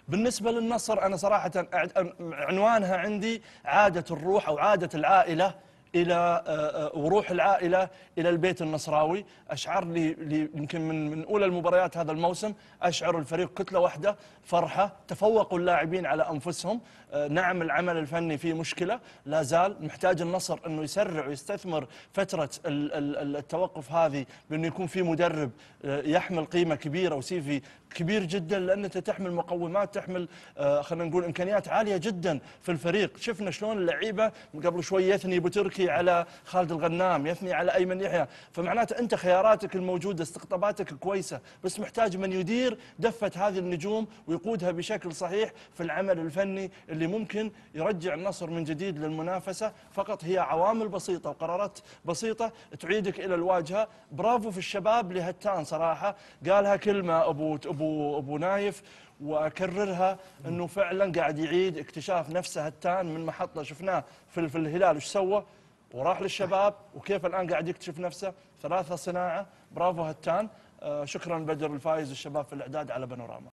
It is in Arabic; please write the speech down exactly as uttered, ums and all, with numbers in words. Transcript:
بالنسبة للنصر أنا صراحة عنوانها عندي عادة الروح أو عادة العائلة إلى وروح العائلة إلى البيت النصراوي. أشعر لي يمكن من من أولى المباريات هذا الموسم أشعر الفريق كتلة واحدة، فرحة، تفوقوا اللاعبين على أنفسهم. نعم العمل الفني فيه مشكلة لا زال، محتاج النصر أنه يسرع ويستثمر فترة التوقف هذه بأنه يكون في مدرب يحمل قيمة كبيرة وسيفي كبير جدا، لأن أنت تحمل مقومات، تحمل خلينا نقول إمكانيات عالية جدا في الفريق. شفنا شلون اللعيبة قبل شوي يثني بتركي على خالد الغنام، يثني على أيمن يحيى، فمعناته أنت خياراتك الموجودة استقطاباتك كويسة، بس محتاج من يدير دفة هذه النجوم ويقودها بشكل صحيح في العمل الفني اللي ممكن يرجع النصر من جديد للمنافسة. فقط هي عوامل بسيطة وقرارات بسيطة تعيدك إلى الواجهة. برافو في الشباب لهتان صراحة، قالها كلمة أبو أبو أبو نايف واكررها، انه فعلا قاعد يعيد اكتشاف نفسه هتان من محطه شفناه في في الهلال وش سوى وراح للشباب، وكيف الان قاعد يكتشف نفسه. ثلاثه صناعه، برافو هتان. آه شكرا بدر الفايز والشباب في الاعداد على بانوراما.